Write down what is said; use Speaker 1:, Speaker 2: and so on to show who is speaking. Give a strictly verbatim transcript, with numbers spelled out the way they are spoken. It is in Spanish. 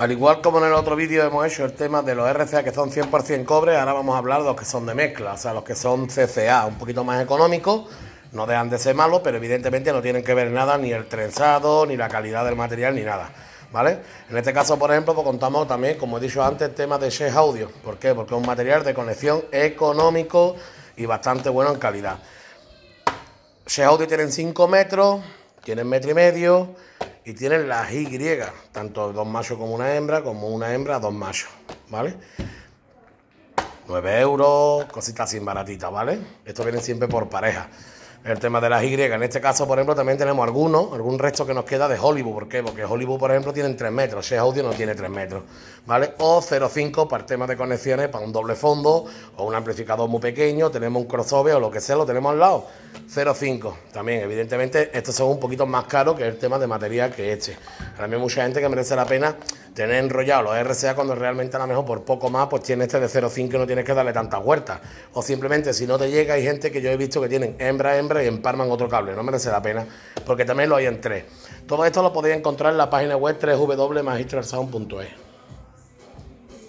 Speaker 1: Al igual como en el otro vídeo hemos hecho el tema de los R C A que son cien por cien cobre, ahora vamos a hablar de los que son de mezcla, o sea, los que son C C A, un poquito más económicos, no dejan de ser malos, pero evidentemente no tienen que ver nada ni el trenzado, ni la calidad del material, ni nada, ¿vale? En este caso, por ejemplo, pues contamos también, como he dicho antes, el tema de Shes Audio. ¿Por qué? Porque es un material de conexión económico y bastante bueno en calidad. Shes Audio tienen cinco metros, tienen metro y medio y tienen las Y, tanto dos machos como una hembra, como una hembra, dos machos, ¿vale? nueve euros, cositas así baratitas, ¿vale? Esto viene siempre por pareja. El tema de las Y, en este caso, por ejemplo, también tenemos algunos, algún resto que nos queda de Hollywood. ¿Por qué? Porque Hollywood, por ejemplo, tienen tres metros, Shes Audio no tiene tres metros, ¿vale? O cero coma cinco para el tema de conexiones, para un doble fondo o un amplificador muy pequeño, tenemos un crossover o lo que sea, lo tenemos al lado, cero coma cinco. También, evidentemente, estos son un poquito más caros que el tema de material que este. Ahora mismo hay mucha gente que merece la pena tener enrollado los R C A cuando realmente a lo mejor por poco más pues tiene este de cero coma cinco y no tienes que darle tantas vueltas, o simplemente si no te llega hay gente que yo he visto que tienen hembra hembra y empalman otro cable, no merece la pena porque también lo hay en tres. Todo esto lo podéis encontrar en la página web doble u doble u doble u punto magistralsound punto es.